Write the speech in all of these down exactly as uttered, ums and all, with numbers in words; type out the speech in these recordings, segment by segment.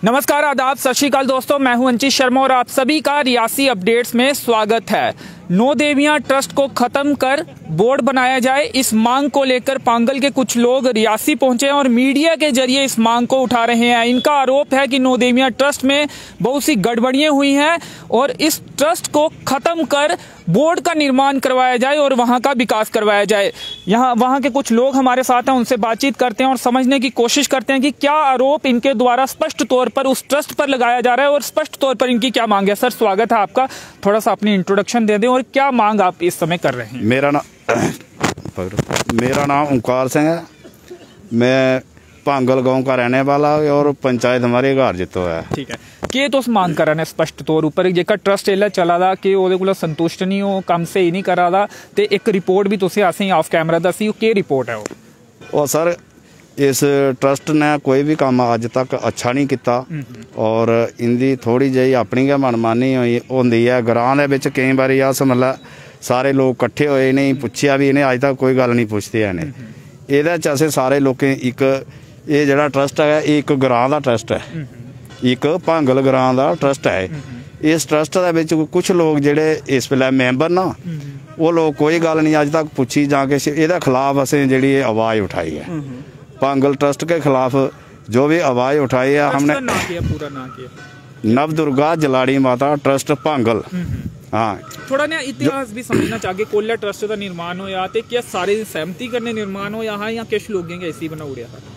नमस्कार, आदाब, सत श्री अकाल दोस्तों। मैं हूं अंचित शर्मा और आप सभी का रियासी अपडेट्स में स्वागत है। नौ देवियां ट्रस्ट को खत्म कर बोर्ड बनाया जाए, इस मांग को लेकर पांगल के कुछ लोग रियासी पहुंचे हैं और मीडिया के जरिए इस मांग को उठा रहे हैं। इनका आरोप है कि नौ देवियां ट्रस्ट में बहुत सी गड़बड़ियां हुई हैं और इस ट्रस्ट को खत्म कर बोर्ड का निर्माण करवाया जाए और वहां का विकास करवाया जाए। यहाँ वहां के कुछ लोग हमारे साथ हैं, उनसे बातचीत करते हैं और समझने की कोशिश करते हैं कि क्या आरोप इनके द्वारा स्पष्ट तौर पर उस ट्रस्ट पर लगाया जा रहा है और स्पष्ट तौर पर इनकी क्या मांग है। सर, स्वागत है आपका। थोड़ा सा अपनी इंट्रोडक्शन दे दें और क्या मांग आप इस समय कर रहे हैं। मेरा नाम मेरा नाम ओंकार सिंह है। मैं पांगल गांव का रहने वाला और पंचायत हमारे घर जितो है। ठीक है, कि तुस मांग कर रहे हैं स्पष्ट तौर पर जेकर ट्रस्ट एला चला दा कि ओदे कोल संतुष्ट नहीं हो, काम से ही नहीं करा दा ते एक रिपोर्ट भी तुसी असें ऑफ कैमरा दसी, के रिपोर्ट है वो? और सर, इस ट्रस्ट ने कोई भी काम अज तक अच्छा नहीं किया और इनकी थोड़ी जी अपनी गै मनमानी होंदी है। ग्रां दे विच कई बारी अस मतलब सारे लोग इकट्ठे होए, नहीं पुछया भी, इन्हें अज तक कोई गल नहीं पुछते हैं। इहदे च असें सारे लोकें एक ये जिहड़ा ट्रस्ट है एक ग्रां दा ट्रस्ट है, एक भांगल ग्रां दा ट्रस्ट है। इस ट्रस्ट दे विच कुछ लोग जिहड़े इस वेले मैंबर ना, वो लोग कोई गल नहीं अज तक पुछी जां कि इहदे खिलाफ असें जिहड़ी आवाज़ उठाई है। पांगल ट्रस्ट के खिलाफ जो भी आवाज़ उठाई है हमने। पूरा नाम क्या? नव दुर्गा जलाड़ी माता ट्रस्ट पांगल। हाँ, थोड़ा ना इतिहास भी समझना चाहिए। कोल्ला ट्रस्ट का निर्माण होया ते क्या सारे सहमति करने निर्माण होया है या किश लोगों के ऐसी बना उड़िया है?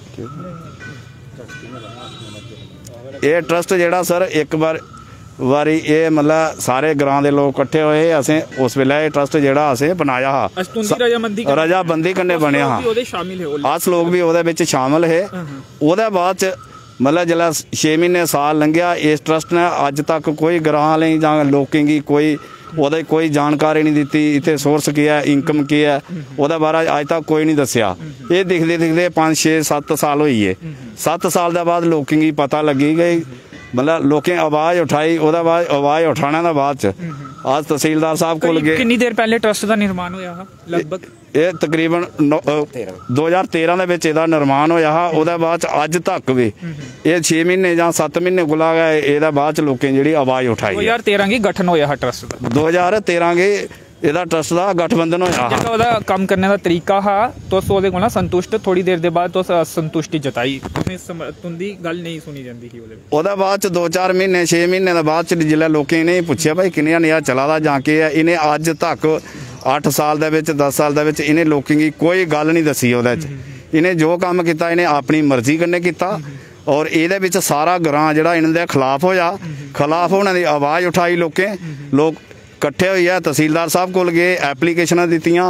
ये ट्रस्ट जेड़ा सर एक बार वारी ये मतलब सारे ग्रां दे लोग इकट्ठे होए, असें उस वेले ये ट्रस्ट जेड़ा असें बनाया हा, रजाबंदी कन्नै बनिया हा। अस लोग भी ओहदे विच शामिल है। ओहदे बाद च मतलब जिसलै छे महीने साल लंघिया, इस ट्रस्ट ने अज तक कोई ग्रां आह्लें जां लोकें गी कोई ओहदे कोई जानकारी नहीं दी। इत्थे सोर्स की है, इनकम की है, ओहदे बारे अज तक कोई नहीं दस्सिया। ये दिखदे दिखदे पाँच छे सत्त साल होई है। सत्त साल दे बाद लोकें गी पता लगी गई, मतलब लोकें आवाज़ उठाई। ओहदे बाद आवाज़ उठाने दे बाद च आज तहसीलदार साहब कोल गए। कितनी देर पहले ट्रस्ट का निर्माण होया हा? लगभग ये तकरीबन दो हज़ार तेरह दे विच इहदा निर्माण होया हा। ओहदे बाद च अज तक भी ये छे महीने जां सत्त महीने कोला गए, इहदे बाद च लोकें जिहड़ी आवाज़ उठाई। दो हज़ार तेरह गी गठन होया हा ट्रस्ट दा। दो हज़ार तेरह गी इहदा ट्रस्ट दा गठबंधन होया हा। जेह्का ओहदा कम्म करने दा तरीका हा, तुस ओहदे कोला संतुष्ट, थोड़ी देर दे बाद तुस असंतुष्टि जताई, तुंदी गल नहीं सुनी जांदी ही। ओहदे ओहदे बाद च दो चार महीने छे महीने दे बाद च जिसलै लोकें इ'नें पुच्छेआ भाई किन्नियां नेहा चला दा जां केह् है, इ'नें अज तक अठ साल दे विच दस साल दे विच इ'नें लोकें गी कोई गल नहीं दस्सी। ओहदे च इ'नें जो कम्म कीता इ'नें अपनी मर्जी कन्नै कीता और इहदे विच सारा ग्रां जिहड़ा इन्हां दे खिलाफ होया, खिलाफ होने दी आवाज़ उठाई लोकें। लोग इकट्ठे होइए तहसीलदार साहब कोल गए, एप्लीकेशनां दित्तियां।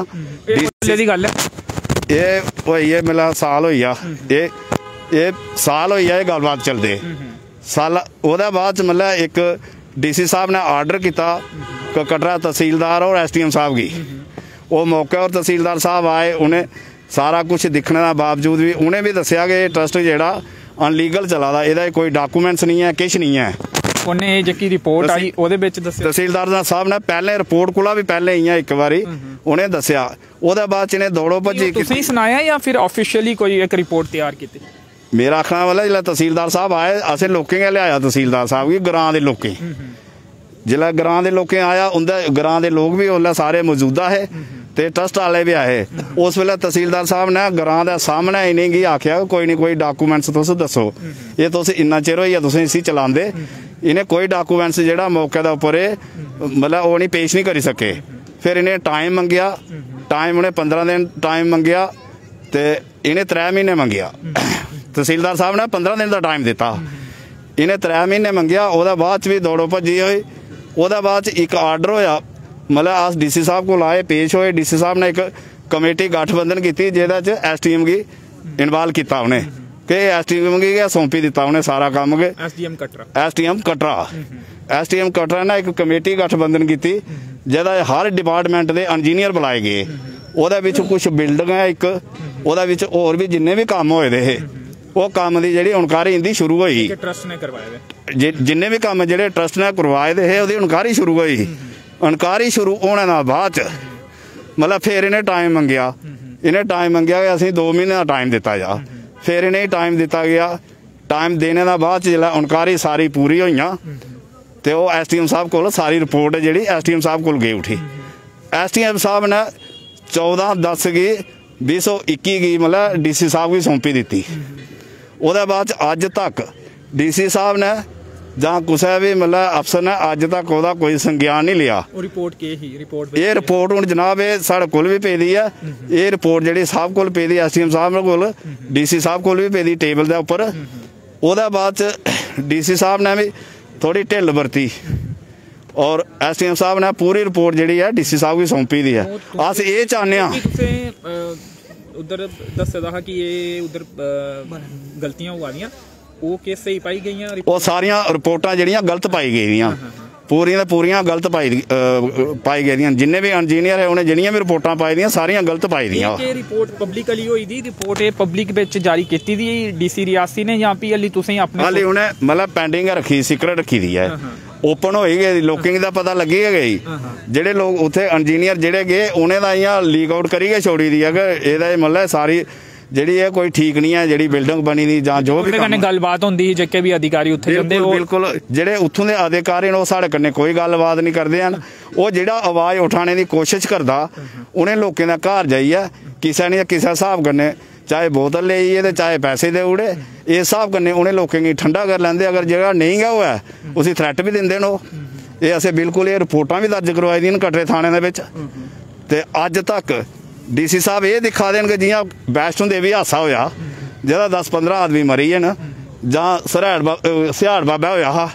ये होई है मेरा साल होई आ, ये ये साल होई आ, ये गलबात चलदे साल। ओहदे बाद मतलब एक डी सी साहब ने आर्डर किया कटरा तहसीलदार और एस डी एम साहब की। वो मौके और तहसीलदार साहब आए, उन्हें सारा कुछ दिखने के बावजूद भी उन्हें भी दस्सिया कि ट्रस्ट जेड़ा अनलीगल चला दा, इहदा कोई डॉक्यूमेंट्स नहीं है, किश नहीं है। उन्हें जेकी रिपोर्ट आई ओहदे विच दस्सिया तहसीलदार साहब ने पहले रिपोर्ट कोला भी पहले ही एक बारी उन्हें दस्सिया। ओहदे बाद इन्हें दौड़ो भज्जी तुसीं सुनाया या फिर ऑफिशियली कोई एक रिपोर्ट तैयार की? मेरा आखना वाला जिसलै तहसीलदार साहब आए, असें लोकें गै लियाया तहसीलदार साहब गी, ग्रां दे लोकें। जिसलै ग्रां दे लोकें आया, उंदे ग्रां दे लोग भी उसलै सारे मौजूदा है ते ट्रस्ट वाले भी आए। उस वेले तहसीलदार साहब ने ग्रां दे सामने इन्हें गी आख्या कोई नहीं कोई डॉक्यूमेंट्स तुस दस्सो, ये तुस इन्ना चिर होई तुसें इसी चलांदे। इन्हें कोई डॉक्यूमेंट्स जेह्ड़ा मौके दे उप्पर मतलब ओह् नहीं पेश नहीं करी सके। फिर इन्हें टाइम मंगेआ, टाइम उन्हें पंद्रह दिन टाइम मंगेआ ते इन्हें त्रै महीने मंगेआ। तहसीलदार साहब ने पंद्रह दिन का टाइम दिता, इन्हें त्रै महीने मंगेआ। ओहदे बाद च भी दौड़ो भज्जी होई। ओहदे बाद च एक आर्डर होया, मतलब अस डी सी साहब को आए, पेश होए। डी सी साहब ने एक कमेटी गठबंधन की जिहदे च एस टी एम गी इन्वाल्व किया उन्हें कि एस टी एम गी गै सौंपी दिता उन्हें सारा कम्म के। S D M Katra S T M Katra S T M Katra ने एक कमेटी गठबंधन की जिहदा हर डिपार्टमेंट के इंजीनियर बुलाए गए। ओहदे विच कुछ बिल्डिंग है, एक ओहदे विच होर भी जिन्ने भी कम्म होए दे हे, वो कम्म दी जिहड़ी इनक्वायरी इंदी शुरू होई। ट्रस्ट ने करवाए जिन्ने भी कम्म जिहड़े ट्रस्ट ने करवाए दे हे, ओहदी इनक्वायरी शुरू होई। इनक्वायरी शुरू होने दे बाद च मतलब फिर इन्हें टाइम मंगेआ। इन्हें टाइम मंगेआ कि असीं दो महीने का टाइम दिता जा। फिर इन्हें टाइम दिता गया टाइम देने का बाद जिसलै इनक्वायरी सारी पूरी होई तो वो एस डी एम साहब को सारी रिपोर्ट जी एस डी एम साहब को गई उठी। एस डी एम साहब ने चौदह दस गी भी सौ इक्की गी मतलब डी सी साहब की सौंपी दी। वो बाद अज तक डी सी साहब ने ਜਾਂ ਕਿਸੇ ਵੀ ਮਤਲਬ ਅਫਸਰ ਨੇ ਅੱਜ ਤੱਕ ਉਹਦਾ ਕੋਈ ਸੰਗਿਆਨ ਨਹੀਂ ਲਿਆ। ਉਹ ਰਿਪੋਰਟ ਕੀ ਹੀ ਰਿਪੋਰਟ ਇਹ ਰਿਪੋਰਟ ਹੁਣ ਜਨਾਬ ਇਹ ਸਾਡੇ ਕੋਲ ਵੀ ਪਈ ਦੀ ਆ। ਇਹ ਰਿਪੋਰਟ ਜਿਹੜੀ ਸਾਹਿਬ ਕੋਲ ਪਈ ਦੀ ਐਸਡੀਐਮ ਸਾਹਿਬ ਕੋਲ ਡੀਸੀ ਸਾਹਿਬ ਕੋਲ ਵੀ ਪਈ ਦੀ ਟੇਬਲ ਦੇ ਉੱਪਰ। ਉਹਦਾ ਬਾਅਦ ਚ ਡੀਸੀ ਸਾਹਿਬ ਨੇ ਵੀ ਥੋੜੀ ਢਿੱਲ ਵਰਤੀ ਔਰ ਐਸਡੀਐਮ ਸਾਹਿਬ ਨੇ ਪੂਰੀ ਰਿਪੋਰਟ ਜਿਹੜੀ ਹੈ ਡੀਸੀ ਸਾਹਿਬ ਨੂੰ ਸੌਂਪੀ ਦੀ ਹੈ। ਅਸੀਂ ਇਹ ਚਾਹੁੰਦੇ ਹਾਂ ਉਧਰ ਦੱਸਦਾ ਕਿ ਇਹ ਉਧਰ ਗਲਤੀਆਂ ਹੋ ਗਈਆਂ ਉਹ ਕਿਸ ਸਹੀ ਪਾਈ ਗਈਆਂ ਉਹ ਸਾਰੀਆਂ ਰਿਪੋਰਟਾਂ ਜਿਹੜੀਆਂ ਗਲਤ ਪਾਈ ਗਈਆਂ ਪੂਰੀਆਂ ਤਾਂ ਪੂਰੀਆਂ ਗਲਤ ਪਾਈ ਪਾਈ ਗਈਆਂ। ਜਿੰਨੇ ਵੀ ਇੰਜੀਨੀਅਰ ਹੈ ਉਹਨੇ ਜਿਹੜੀਆਂ ਵੀ ਰਿਪੋਰਟਾਂ ਪਾਈ ਦੀਆਂ ਸਾਰੀਆਂ ਗਲਤ ਪਾਈ ਦੀਆਂ। ਇਹ ਰਿਪੋਰਟ ਪਬਲਿਕਲੀ ਹੋਈ ਦੀ ਰਿਪੋਰਟ ਇਹ ਪਬਲਿਕ ਵਿੱਚ ਜਾਰੀ ਕੀਤੀ ਦੀ ਡੀਸੀ ਰਿਆਸੀ ਨੇ ਜਾਂ ਪੀ ਅਲੀ ਤੁਸੀਂ ਆਪਣੇ ਹਾਲੇ ਉਹਨੇ ਮਤਲਬ ਪੈਂਡਿੰਗ ਰੱਖੀ ਸੀਕ੍ਰੇਟ ਰੱਖੀ ਦੀ ਹੈ। ਓਪਨ ਹੋਈ ਗਈ ਲੋਕਿੰਗ ਦਾ ਪਤਾ ਲੱਗੀ ਹੈ ਗਈ ਜਿਹੜੇ ਲੋਕ ਉੱਥੇ ਇੰਜੀਨੀਅਰ ਜਿਹੜੇ ਗਏ ਉਹਨੇ ਦਾ ਇਆਂ ਲੀਕ ਆਊਟ ਕਰੀ ਗਏ ਛੋੜੀ ਦੀ ਹੈ ਕਿ ਇਹਦਾ ਮਤਲਬ ਸਾਰੀ ਜਿਹੜੀ ਇਹ ਕੋਈ ਠੀਕ ਨਹੀਂ ਹੈ ਜਿਹੜੀ ਬਿਲਡਿੰਗ ਬਣੀ ਦੀ ਜਾਂ ਜੋ ਵੀ ਗੱਲਬਾਤ ਹੁੰਦੀ ਜਿੱਕੇ ਵੀ ਅਧਿਕਾਰੀ ਉੱਥੇ ਜਾਂਦੇ ਉਹ ਬਿਲਕੁਲ ਜਿਹੜੇ ਉੱਥੋਂ ਦੇ ਅਧਿਕਾਰੀ ਨੇ ਉਹ ਸਾਡੇ ਕੰਨੇ ਕੋਈ ਗੱਲਬਾਤ ਨਹੀਂ ਕਰਦੇ ਹਨ। ਉਹ ਜਿਹੜਾ ਆਵਾਜ਼ ਉਠਾਣੇ ਦੀ ਕੋਸ਼ਿਸ਼ ਕਰਦਾ ਉਹਨੇ ਲੋਕਾਂ ਦਾ ਘਰ ਜਾਈਏ ਕਿਸੇ ਨੇ ਕਿਸੇ ਹਿਸਾਬ ਕਰਨੇ ਚਾਹੇ बोतल ले आइए तो चाहे पैसे दे उड़े इस हिसाब करने उन्हें लोगों की ठंडा कर लेंगे। अगर जगह नहीं गया हुआ है उसी थ्रैट भी देंगे नो ये असें बिल्कुल ये रिपोर्टां भी दर्ज करवाई दी कटरे थाने दे विच ते अज तक डी सी साहब ये दिखा देन कि जियां वैष्णो देवी हादसा होया जिहदा दस पंद्रह आदमी मरी है ना जां सरहड़ सिहाड़ बाबा होया हा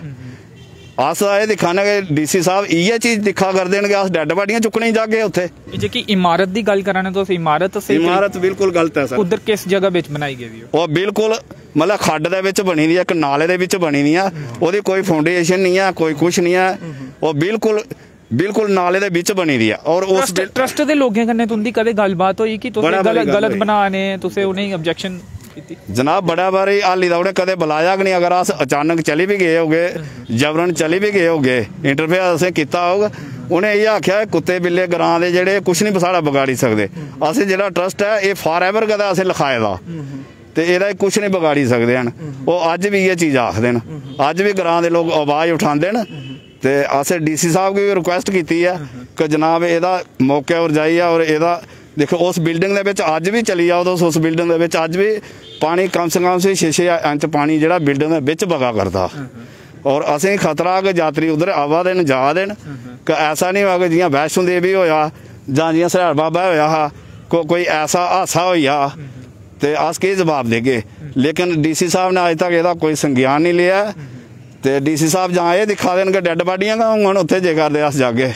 अस ये दिखाने कि डी सी साहब इ'यै चीज़ दिखा कर देन अस डैड बाडियां चुकने जागे उत्थे। जेह्की इमारत की गल कराने तो इमारत से इमारत बिल्कुल गलत है सर। उधर किस जगह विच बनाई गई वो बिल्कुल मतलब खड्ड दे विच बनी दी है एक नाले दे विच बनी दी है ओहदी कोई फाउंडेशन नहीं है कोई कुछ नहीं है वो बिल्कुल बिल्कुल नाले दे विच बनी दी है। और उस ट्रस्ट दे लोगों कन्नै तुंदी कदे गलबात होई कि तुसें गलत बनाने तुसें उन्हें ऑब्जेक्शन जनाब बड़ा बारी हाली दा उन्हें कदे बुलाया कि नहीं। अगर अस अचानक चली भी गए होगे जबरन चली भी गए होगे इंटरफेयर असें कीता होगा उन्हें ये आख्या कुत्ते बिल्ले ग्रां दे जेह्ड़े कुछ नहीं साढ़ा बगाड़ी सकदे असें जेह्ड़ा ट्रस्ट है ये फॉर एवर कदा असें लिखाए दा ते एह्दा कुछ नहीं बगाड़ी सकदे हन। वो अज भी ये चीज़ आखदे न अज भी ग्रां दे लोग आवाज़ उठांदे न ते असें डी सी साहब की रिक्वेस्ट की है कि जनाब एह्दा मौके पर जाइए और एह्दा देखो उस बिल्डिंग दे विच अज भी चली जाओ तो उस बिल्डिंग दे विच अज भी पानी कम से कम से छे छे इंच पानी जिहड़ा बिल्डिंग दे विच बगा करदा और असें खतरा कि यात्री उधर आवा दे न जा दे न कि ऐसा नहीं होगा जियां वैष्णो देवी होया जां जियां सरहड़ बाबा होया हा को, कोई ऐसा हादसा होया ते अस केह् जवाब देगे। लेकिन डी सी साहब ने अज तक इहदा कोई संज्ञान नहीं लिया ते डी सी साहब जां ये दिखा देन कि डैड बाडियां होंगन उत्थे जे करदे अस जागे।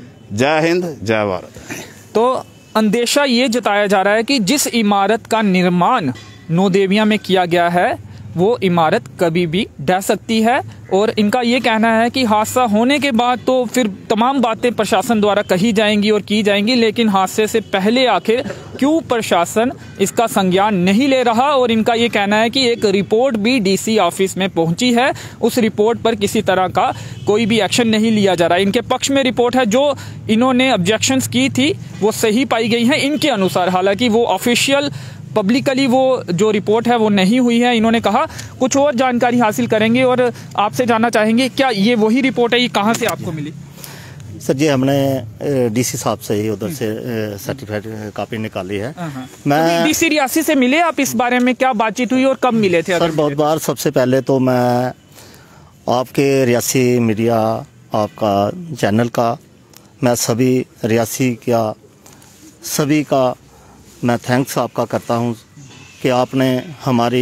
जय हिंद जय भारत। तो अंदेशा ये जताया जा रहा है कि जिस इमारत का निर्माण नौदेविया में किया गया है वो इमारत कभी भी ढह सकती है और इनका ये कहना है कि हादसा होने के बाद तो फिर तमाम बातें प्रशासन द्वारा कही जाएंगी और की जाएंगी लेकिन हादसे से पहले आखिर क्यों प्रशासन इसका संज्ञान नहीं ले रहा। और इनका ये कहना है कि एक रिपोर्ट भी डीसी ऑफिस में पहुंची है उस रिपोर्ट पर किसी तरह का कोई भी एक्शन नहीं लिया जा रहा है। इनके पक्ष में रिपोर्ट है जो इन्होंने ऑब्जेक्शंस की थी वो सही पाई गई है इनके अनुसार। हालांकि वो ऑफिशियल पब्लिकली वो जो रिपोर्ट है वो नहीं हुई है। इन्होंने कहा कुछ और जानकारी हासिल करेंगे और आपसे जानना चाहेंगे क्या ये वही रिपोर्ट है ये कहाँ से आपको मिली। सर जी हमने डीसी साहब से ही उधर से सर्टिफाइड कापी निकाली है। मैं डीसी रियासी से मिले आप इस बारे में क्या बातचीत हुई और कब मिले थे। सर बहुत बार सबसे पहले तो मैं आपके रियासी मीडिया आपका चैनल का मैं सभी रियासी का सभी का मैं थैंक्स आपका करता हूँ कि आपने हमारी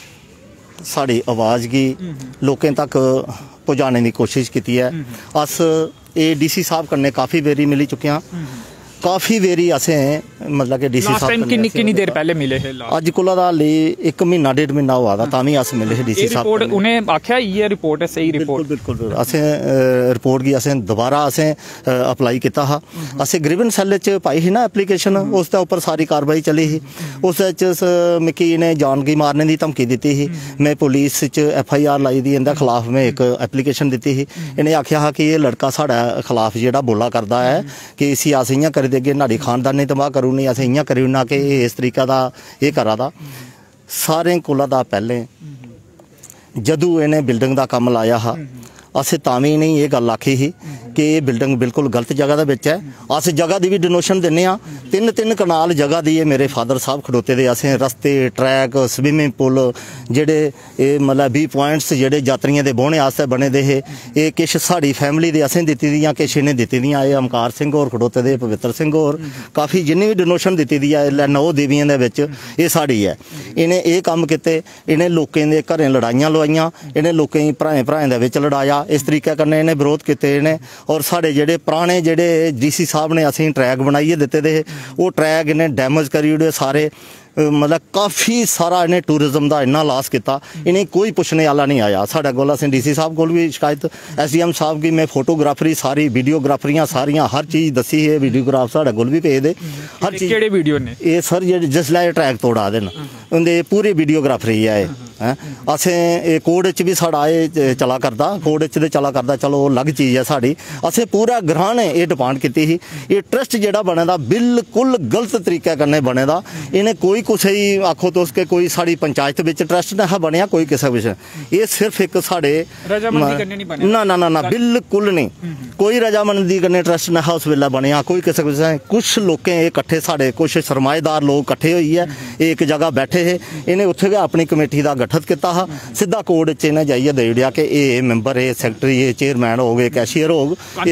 साड़ी आवाज़ की लोगों तक पहुँचाने की कोशिश की है। अस ये डी सी साहब कन्नै काफ़ी बेरी मिली चुके हैं काफ़ी बेरी असें मतलब कि डी सी साहब किन्नी किन्नी देर पहले मिले थे अज कोला दा ले एक महीना डेढ़ महीना हुआ था तां भी अस मिले थे डी सी साहब रिपोर्ट उन्हें आख्या ये रिपोर्ट है सही रिपोर्ट बिल्कुल बिल्कुल असें रिपोर्ट की असें दोबारा असें अप्लाई किया हा असें ग्रीवन सैल च पाई ही ना एप्लीकेशन उसके उपर सारी कार्रवाई चली ही उस मिकी इन्हें जानगी मारने की धमकी दी ही मैं पुलिस च एफ आई आर लाई दी इंदे खिलाफ में एक एप्लीकेशन दी ही इन्हें आख्या हा कि ये लड़का साढ़े खिलाफ जेड़ा बोला करता है कि इसी अस इयां कर देगे नाड़ी खानदानी तबाह करू नहीं असें इयां करी ना कि इस तरीके का ये करा दा सारे कोला दा पहले जदों इन्हें बिल्डिंग का काम लाया हा असें तां भी नहीं ये गल आखी ही कि ये बिल्डिंग बिल्कुल गलत जगह दे विच है। अस जगह की भी डोनेशन दिन्ने आ, तिन तिन कनाल जगह दी है मेरे फादर साहब खड़ोते दे। असें रस्ते ट्रैक स्विमिंग पूल जेडे मतलब बी पॉइंट्स जेडे यात्रियों के बौहने आस्ते बने दे हे ये किश साड़ी फैमिली दे असें दित्ती दियां, किश इन्हें दित्ती दियां। ये अमकार सिंह होर खड़ोते दे, पवित्र सिंह होर, काफ़ी जिन्नी भी डोनेशन दित्ती दी है नौ देवियों दे विच ये साड़ी है। इन्हें ये कम कीते, इन्हें लोकें दे घरें लड़ाइयां लवाइयां, इन्हें लोकें भराएं भराएं दे विच लड़ाया, इस तरीके कन्नै इन्हें विरोध किते इन्हें। और साढ़े जेडे पुराने जेडे डीसी साहब ने असें ट्रैक बनाइए दिते दे वो ट्रैक इन्हें डैमेज करी ओड़े सारे। मतलब काफ़ी सारा इन्हें टूरिज्म का इन्ना लॉस किया, इन्हें कोई पुछने वाला नहीं आया। साढ़े कोल असें डीसी साहब कोल भी शिकायत, एस डी एम साहब की मैं फोटोग्राफरी सारी वीडियोग्राफरियां सारियां हर चीज़ दसी है, वीडियोग्राफ साढ़े कोल भी भेजदे हर चीज़। केड़े वीडियो ने ये सर जे जिसलै ट्रैक तोड़ा दे न उंदे पूरी वीडियोग्राफरी है। हैं असें कोर्ट च भी साढ़ा ये चला करदा, कोर्ट च ते चला करदा, चलो अलग चीज़ है साड़ी। असें पूरा ग्रां ने ये डिमांड की ही ये ट्रस्ट जेड़ा बने दा बिल्कुल गलत तरीके कन्नै बने दा। इन्हें कोई कुछ ही आखो तो उसके कोई साड़ी पंचायत विच ट्रस्ट ना बनया कोई किसी विच, ये सिर्फ एक साढ़े ना ना ना ना बिल्कुल नहीं कोई रजामंदी कन्नै ट्रस्ट ना उस वेले बनया कोई किसी विच। कुछ लोकें ये इकट्ठे साढ़े कुछ सरमाएदार लोग इकट्ठे होइए एक जगह बैठे है, इन्हें उत्थे गै अपनी कमेटी का गठन किया हा, सीधा कोर्ट च इन्हें जाइए दे दिया कि ये मैंबर है सैकटरी है चेयरमैन हो गए कैशियर हो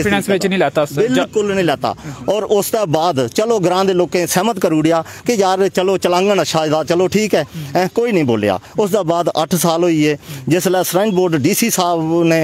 बिल्कुल नहीं लेता। और उस बाद चलो ग्रां दे लोकें सहमत कर उड़िया कि यार चलो चलांगन अच्छा दा चलो ठीक है, ऐ कोई नहीं बोलिया। उस बाद अठ साल होई है जिसलै श्राइन बोर्ड डीसी साहब ने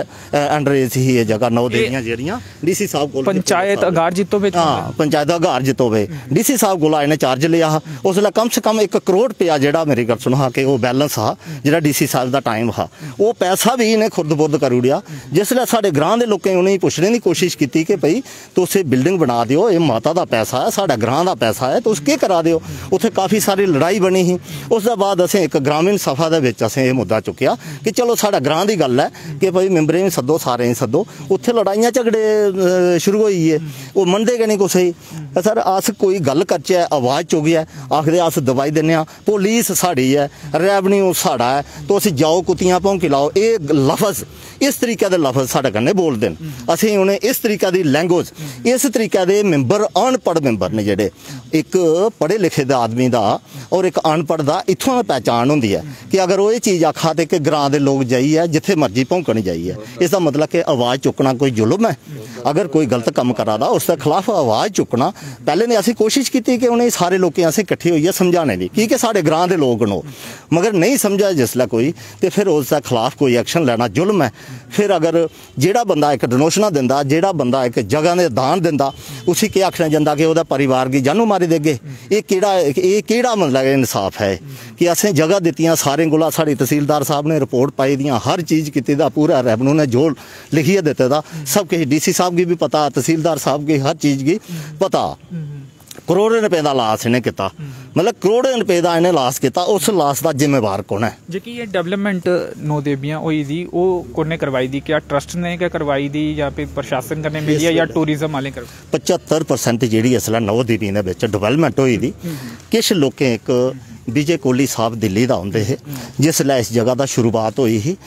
अंडर सी ये जगह नौ देवियां जेहड़ियां डीसी साहब कोल पंचायत अगार जितो पे हाँ पंचायत अगार जितो पे डीसी साहब कोल इन्हें चार्ज लिया। उसलै कम से कम एक करोड़ रुपया जेड़ा मेरी गल सुनो हा कि वो बैलेंस हा जेड़ा डीसी साहब का टाइम हा वो पैसा भी इन्हें खुर्द बुर्द कर उड़िया। जिसलै साढ़े ग्रां दे लोकें उन्हें पुछने की कोशिश की कि भाई तुस बिल्डिंग बना दिओ, ये माता का पैसा है साढ़ा ग्रां का पैसा है, तुस केह् करा दिओ। उत्थे काफ़ी सारी लड़ाई बनी ही। उस बाद असें एक ग्रामीण सभा दे विच असें ये मुद्दा चुक्या कि चलो साढ़ा ग्रां दी गल है कि भाई मैंबरें भी सद्दो सारें गी सद्दो। उत्थे लड़ाइयां झगड़े शुरू होई गे, वो मनदे गै नहीं कुसै गी। सर अस कोई गल करचै आवाज़ चुगियै आखदे अस दवाई दिन्ने आं, पुलिस साड़ी है रेवन्यू साढ़ा है, तुस जाओ कुत्तियां भौंकी लाओ। ये लफज इस तरीके के लफज साढ़े कन्नै बोलदे न, असें उन्हें इस तरीके की लैंग्वेज इस तरीके के मैंबर अनपढ़ मैंबर ने जेडे एक पढ़े लिखे दे आदमी दा और एक अनपढ़ दा इत्थों पहचान होंदी है कि अगर वो ये चीज़ आखा ते कि ग्रां दे लोग जाइए जिथे मर्जी भौंकन जाइए, इसका मतलब कि आवाज़ चुकना कोई जुल्म है। अगर कोई गलत काम करा दा उसके खिलाफ आवाज़ चुकना। पहले ने असी कोशिश की कि उन्हें सारे लोग असें इकट्ठे होइए समझाने की क्योंकि साढ़े ग्रां दे लोग न, मगर नहीं समझा जिसलै कोई तो फिर उसके खिलाफ कोई एक्शन लेना जुल्म है। फिर अगर जेड़ा बंदा एक डोनेशना दिंदा, जेड़ा बंदा एक जगह ने दान दिंदा, उसी क्या आखना जाता कि वह परिवार की जानू मारी देगे। ये केड़ा ये केड़ा मतलब इंसाफ है कि असें जगह दित्तियां सारें कोला, साढ़ी तहसीलदार साहब ने रिपोर्ट पाई दियां हर चीज़ की पूरा रेवन्यू ने जो लिखिए दिते दा सब किश डीसी साहब की भी पता, तहसीलदार साहब की हर चीज़ की पता। करोड़ों रुपए का लास इन्हें किया, मतलब करोड़ों रुपए का इन्हें लास किया। उस लास का जिम्मेवार कौन है? जी ये डेवलपमेंट नौ देवियां हुई दी वो कौन करवाई दी? क्या ट्रस्ट ने क्या करवाई दी या फिर प्रशासन करने मिली है या टूरिज्म वाले कर? पचहत्तर परसेंट जी इसलिए नौ देवियों के डिवेलपमेंट हुई दी। किश लोग एक विजय कोहली साहब दिल्ली का आते हैं जिसलै इस जगह का शुरुआत हुई ही,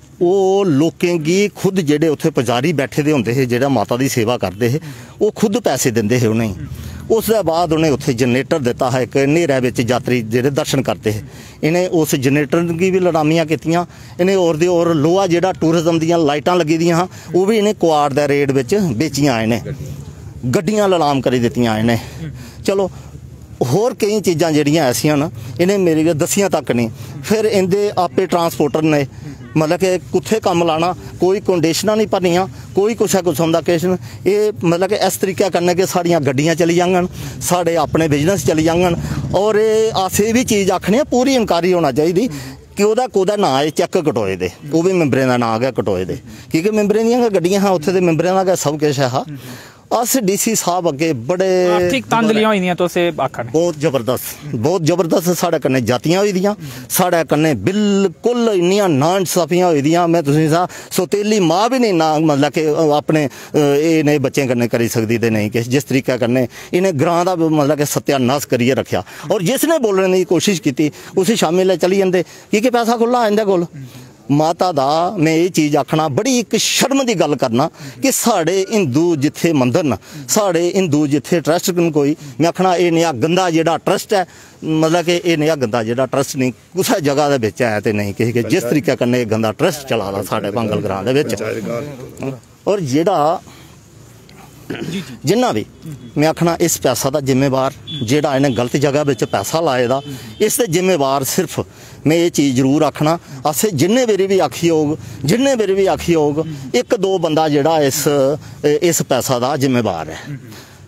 वो लोकें गी खुद जेडे उत्थे पुजारी बैठे दे होंदे हे जेड़ा माता दी सेवा करते हैं वो खुद पैसे देंदे हे उन्हें। उस बाद उन्हें उत्थे जनरेटर दिता है, एक नेहरा विच यात्री जेडे दर्शन करते हैं इन्हें उस जनरेटर की भी लड़ामियाँ कीतियां इन्हें। और दे और लोहा जेड़ा टूरिज्म दियां लाइटां लगी दियां हाँ वो भी इन्हें कुआड़ दे रेट विच बेचियां इन्हें, गड्डियां लड़ाम करी दित्तियां इन्हें। चलो होर कई चीज़ां ਜਿਹੜੀਆਂ ऐसियां न इन्हें मेरी दसियां तक नहीं। फिर इंदे आपे ट्रांसपोर्टर ने मतलब कि कुत्थे कम लाना, कोई कंडीशनां नहीं भरनियां, कोई कुछ किस्म का किश ये मतलब कि इस तरीके कन्नै कि साड़ियां गड्डियां चली जाङन, साढ़े अपने बिजनेस चली जाङन। और ये अस ये भी चीज़ आखने पूरी इनकारी होना चाहिए कि वह कोदा ना है चैक कटोए दे, वो भी मैंबरें का ना गया कटोए दे क्योंकि मैंबरें दियां गड्डियां हाँ उत्थे दे मैंबरें का सब कुछ है। अस डीसी साहब अगे बड़े आर्थिक तांदलियां होई दियां तो से आखन बहुत जबरदस्त बहुत जबरदस्त साढ़े कन्नै जातियां होई दियां, साढ़े कन्नै बिल्कुल इन्नियां नाइंसाफियां होई दियां। मैं तुसें सा सौतेली माँ भी नहीं ना मतलब कि अपने ये नए बच्चें कन्नै करी सकदी ते नहीं कि जिस तरीके कन्नै इन्हें ग्रां दा मतलब कि सत्यानाश करिए रखा। और जिसने बोलने की कोशिश की उसी शामिल चली जाते क्योंकि पैसा खुला इंदे कोल माता दा मैं ये चीज़ आखना बड़ी एक शर्म की गल करना कि साढ़े हिंदू जिथे मंदिर न साढ़े हिंदू जिथे ट्रस्ट न कोई मैं आखना ये नेहा गंदा जेड़ा ट्रस्ट है मतलब कि ये नेहा गंदा जेड़ा ट्रस्ट नहीं कुछ जगह दे विच है ते नहीं किसी के जिस तरीके कन्नै गंदा ट्रस्ट चला दा साढ़े भांगल ग्रां दे विच और जेड़ा जिन्ना भी मैं आखना इस पैसा का जिम्मेवार जेड़ा इन्हें गलत जगह में पैसा लाए दा इस ते जिम्मेवार सिर्फ मैं ये चीज़ जरूर आखना असें जिन्ने बारी भी आखी होग जिन्ने बारी भी आखी होग एक दो बंदा जेड़ा इस इस पैसा का जिम्मेवार है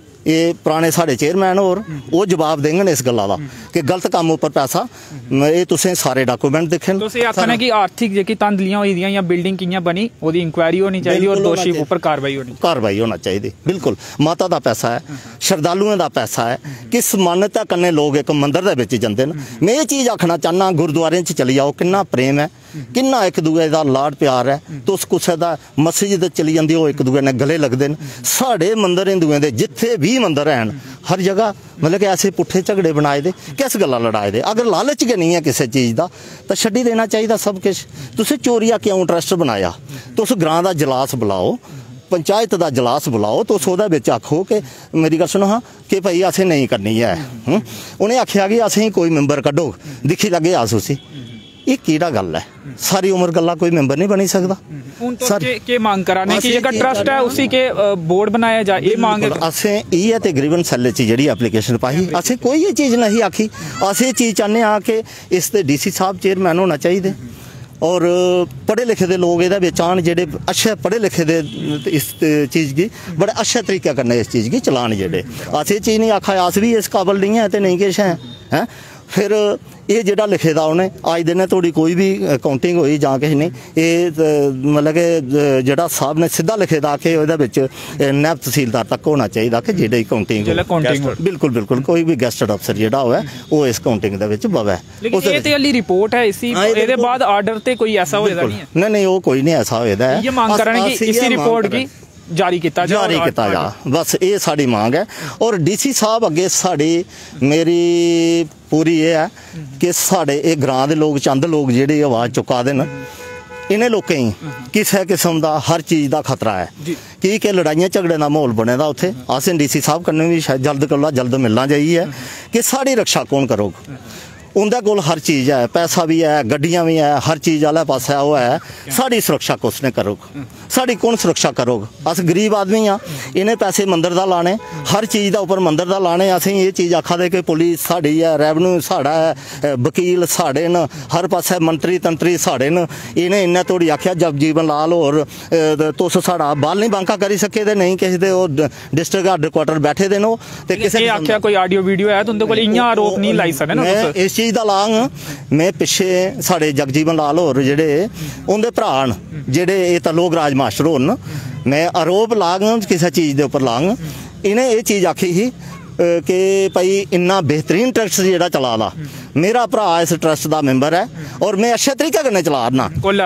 ये पुराने साढ़े चेयरमैन होर वो जवाब देंगे इस गल्ला दा कि गलत काम उपर पैसा ये तुसें सारे डॉक्यूमेंट दिक्खे तुसें आखना कि आर्थिक जेह्की धांधलियां होई दियां या बिल्डिंग कि'यां बनी ओह्दी इंक्वायरी होनी चाहिदी और दोषी उपर कार्रवाई होनी कार्रवाई होना चाहिए बिल्कुल माता दा पैसा है श्रद्धालुओं दा पैसा है किस मान्यता कन्नै लोग एक मंदिर दे विच जंदे न मैं ये चीज़ आखना चाहना गुरुद्वारे च चली जाओ किन्ना प्रेम है किन्ना एक दूए दा लाड प्यार है तुस कुसै दा मस्जिद चली जंदी हो एक दूए ने गले लगदे न साढ़े मंदिर हिंदुएं दे जिथे भी मंदिर हैन हर जगह मतलब कि ऐसे पुट्ठे झगड़े बनाए दे किस गल्ला लड़ाए दे अगर लालच गै नहीं है किसी चीज़ का तो छड्डी देना चाहिए सब कुछ तुसें चोरिया क्यों ट्रस्ट बनाया तुस ग्रां दा जलास बुलाओ पंचायत का जलास बुलाओ तुस ओहदे विच आखो कि मेरी गल सुनो हाँ कि भाई असें नहीं करनी है उन्हें आख्या कि असें कोई मैंबर कड्डो दिक्खी लगे अस उसी ये केड़ा गल है सारी उम्र गल्ला कोई मैंबर नहीं बनी सकता तो के, के मांग कराने की जेकर ट्रस्ट है उसी के बोर्ड बनाया जाए ये मांग है असें ये ते तकरीबन सैल च जेहड़ी एप्लीकेशन पाई असें कोई ये चीज़ नहीं आखी असें ये चीज़ चाहते हैं कि इस ते डीसी साहब चेयरमैन होना चाहिए और पढ़े लिखे दे लोग एहदे विच आन जेहड़े अच्छे पढ़े लिखे दे इस चीज़ गी बड़े अच्छे तरीके कन्नै इस चीज़ गी चलान जेहड़े अस ये चीज़ नहीं आखा अस भी इस काबल नहीं है ते नहीं किश है हैं फिर ये जेड़ा लिखे दा उन्हें अज दिन थोड़ी कोई भी काउंटिंग हुई जां किश नहीं ये मतलब कि जेड़ा साहब ने सीधा लिखे दा कि ओहदे विच नायब तहसीलदार तक होना चाहिए कि जेड़ी काउंटिंग बिल्कुल बिल्कुल कोई भी गेस्टेड अफसर जेड़ा होवे वो इस काउंटिंग दे विच बवे लेकिन ये ते अली रिपोर्ट है इसी एदे बाद आर्डर ते कोई ऐसा होएदा नहीं है नहीं नहीं वो कोई नहीं ऐसा होएदा है ये मांग करन कि इसी रिपोर्ट की जारी किया जारी किया जा बस ये साड़ी मांग है और डीसी साहब अगे साड़ी मेरी पूरी ये है कि साढ़े ये ग्रां दे लोग चंद लोग जेहड़े आवाज़ चुका दे न इन्हें लोकें ही किसी किस्म का हर चीज़ का खतरा है कि के लड़ाइयां झगड़े का माहौल बने दा उत्थे असें डीसी साहब कन्नै भी शायद जल्द कोला जल्द मिलना चाहिए कि साड़ी रक्षा कौन करोग उनके कोल हर चीज़ है पैसा भी है गड्डियां भी है हर चीज़ वाला पासा वो है साड़ी सुरक्षा कुसने करोग साड़ी कौन सुरक्षा करोग अस गरीब आदमी हाँ इन्हें पैसे मंदिर दा लाने हर चीज़ का उपर मंदिर दा लाने असें ये चीज़ आखा दे कि पुलिस साड़ी है रेवन्यू साड़ा है वकील साढ़े न हर पासे मंत्री तंत्री साढ़े न इन्हें इन्ना तोड़ी आख्या जगजीवन लाल होर तुस साड़ा बाल नहीं बांका करी सके ते नहीं किसी दे डिस्ट्रिक्ट हैडक्वार्टर बैठे दे नो ते किसी आख्या कोई ऑडियो वीडियो है तो उनके कोल इयां आरोप नहीं लाई सकदे ना इस चीज़ का लांग मैं पिछे साढ़े जगजीवन लाल होर जेडे उनके भरा न जेडे ये तो लोकराज मास्टर होर न मैं आरोप लांग किसी चीज़ के उपर लांग इन्हें ये चीज़ आखी ही कि भाई इन्ना बेहतरीन ट्रस्ट जेड़ा चला दा मेरा भरा इस ट्रस्ट का मैंबर है और मैं अच्छे तरीके कन्नै चला रना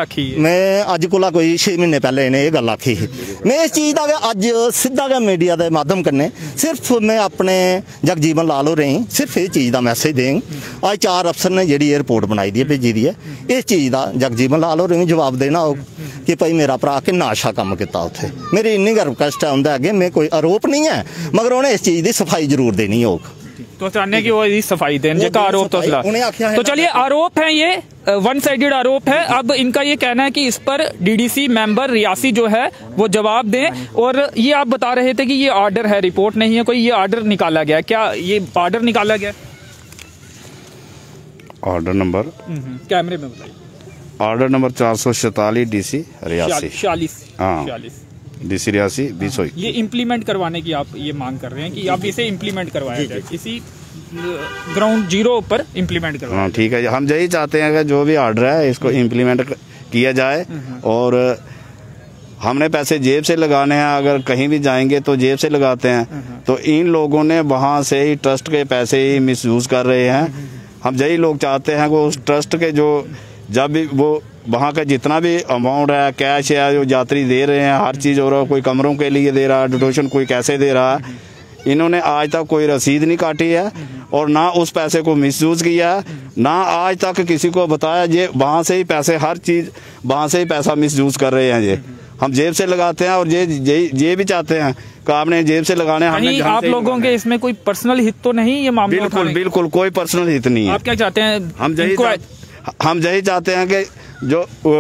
मैं अज कोला कोई छे महीने पहले इन्हें ये गल आखी ही मैं इस चीज़ का अज सीधा गै मीडिया के माध्यम कन्नै सिर्फ मैं अपने जगजीवन लाल होरें ही सिर्फ ये चीज़ का मैसेज देंग अज चार अफसर ने जी ये रिपोर्ट बनाई दी है भेजी दी है इस चीज़ का जगजीवन लाल होरें भी जवाब देना हो कि भाई मेरा भरा किन्ना अच्छा कम किया उत्थे मेरी इन्नी गै रिक्वेस्ट है उंदे अगे मैं कोई आरोप नहीं है मगर उन्हें इस चीज़ की सफाई जरूर देनी होग तो चाहने की वो सफाई दें जेका आरोप तो तो चलिए आरोप है ये वन साइडेड आरोप है अब इनका ये कहना है कि इस पर डीडीसी मेंबर रियासी जो है वो जवाब दें और ये आप बता रहे थे कि ये ऑर्डर है रिपोर्ट नहीं है कोई ये ऑर्डर निकाला गया क्या ये ऑर्डर निकाला गया ऑर्डर नंबर कैमरे में बताइए ऑर्डर नंबर चार सौ सैतालीस डीसी रियासी छियालीस हाँ डीसी रियासी बीस हुई ये इम्प्लीमेंट करवाने की आप ये मांग कर रहे हैं कि आप इसे इम्प्लीमेंट करवाया जाए इसी ग्राउंड जीरो पर इम्प्लीमेंट करवाया हाँ ठीक है हम यही चाहते हैं कि जो भी ऑर्डर है इसको इम्प्लीमेंट किया जाए और हमने पैसे जेब से लगाने हैं अगर कहीं भी जाएंगे तो जेब से लगाते हैं तो इन लोगों ने वहाँ से ही ट्रस्ट के पैसे ही मिसयूज़ कर रहे हैं हम यही लोग चाहते हैं कि उस ट्रस्ट के जो जब भी वो वहाँ का जितना भी अमाउंट है कैश है जो यात्री दे रहे हैं हर चीज़ हो रहा है कोई कमरों के लिए दे रहा है डोनेशन कोई कैसे दे रहा है इन्होंने आज तक कोई रसीद नहीं काटी है और ना उस पैसे को मिसयूज किया है, ना आज तक किसी को बताया ये वहाँ से ही पैसे, हर चीज़ वहाँ से ही पैसा मिसयूज कर रहे हैं। ये हम जेब से लगाते हैं और ये ये ये भी चाहते हैं कि आपने जेब से लगाने, हमने आप लोगों के इसमें कोई पर्सनल हित तो नहीं ये मामला? बिल्कुल बिल्कुल कोई पर्सनल हित नहीं है। आप क्या चाहते हैं? हम यही हम यही चाहते हैं कि जो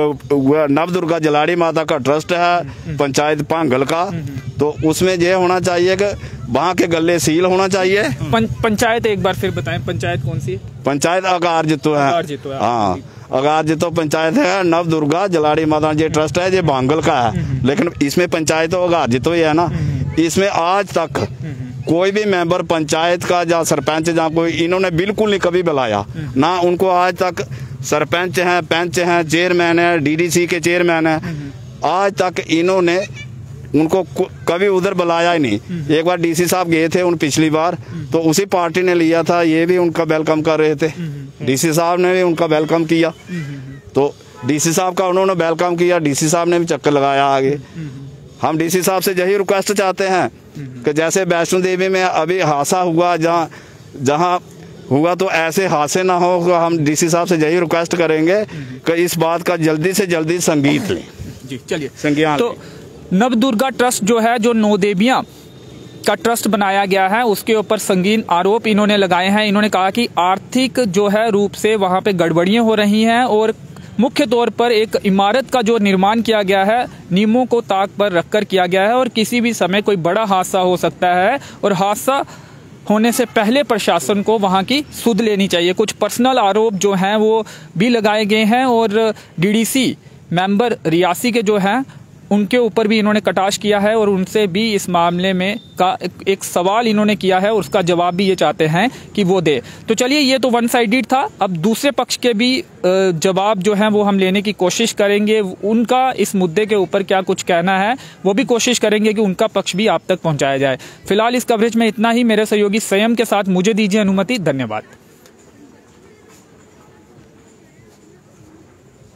नव दुर्गा जलाड़ी माता का ट्रस्ट है पंचायत पांगल का, तो उसमें ये होना चाहिए कि वहाँ के गले सील होना चाहिए। पं, पंचायत एक बार फिर बताएं, पंचायत कौन सी? पंचायत अगार जितो है। हाँ, अगार जितो पंचायत है। नव दुर्गा जलाड़ी माता ये ट्रस्ट है, ये बांगल का है, लेकिन इसमें पंचायत तो अगार जितो ही है ना। इसमें आज तक कोई भी मेंबर पंचायत का या सरपंच या कोई, इन्होंने बिल्कुल नहीं कभी बुलाया ना। उनको आज तक सरपंच हैं, पंच हैं, चेयरमैन है, डीडीसी के चेयरमैन है, आज तक इन्होंने उनको कभी उधर बुलाया ही नहीं। एक बार डीसी साहब गए थे उन पिछली बार, तो उसी पार्टी ने लिया था, ये भी उनका वेलकम कर रहे थे, डीसी साहब ने भी उनका वेलकम किया। तो डीसी साहब का उन्होंने वेलकम किया, डीसी साहब ने भी चक्कर लगाया आगे। हम डीसी साहब से यही रिक्वेस्ट चाहते हैं कि जैसे वैष्णो देवी में अभी हादसा हुआ, जहाँ जहाँ हुआ तो ऐसे हादसे ना हो। हम डीसी साहब से यही रिक्वेस्ट करेंगे कि इस बात का जल्दी से जल्दी संगीत लें। जी चलिए, संज्ञान। तो नव दुर्गा ट्रस्ट जो है, जो नौ देवियां का ट्रस्ट बनाया गया है, उसके ऊपर संगीन आरोप इन्होंने लगाए हैं। इन्होंने कहा कि आर्थिक जो है रूप से वहां पे गड़बड़ियां हो रही हैं और मुख्य तौर पर एक इमारत का जो निर्माण किया गया है नियमों को ताक पर रखकर किया गया है और किसी भी समय कोई बड़ा हादसा हो सकता है और हादसा होने से पहले प्रशासन को वहां की सुध लेनी चाहिए। कुछ पर्सनल आरोप जो हैं वो भी लगाए गए हैं और डीडीसी मेंबर रियासी के जो हैं उनके ऊपर भी इन्होंने कटाक्ष किया है और उनसे भी इस मामले में का एक सवाल इन्होंने किया है और उसका जवाब भी ये चाहते हैं कि वो दे। तो चलिए, ये तो वन साइडेड था। अब दूसरे पक्ष के भी जवाब जो हैं वो हम लेने की कोशिश करेंगे। उनका इस मुद्दे के ऊपर क्या कुछ कहना है वो भी कोशिश करेंगे कि उनका पक्ष भी आप तक पहुंचाया जाए। फिलहाल इस कवरेज में इतना ही। मेरे सहयोगी संयम के साथ मुझे दीजिए अनुमति। धन्यवाद।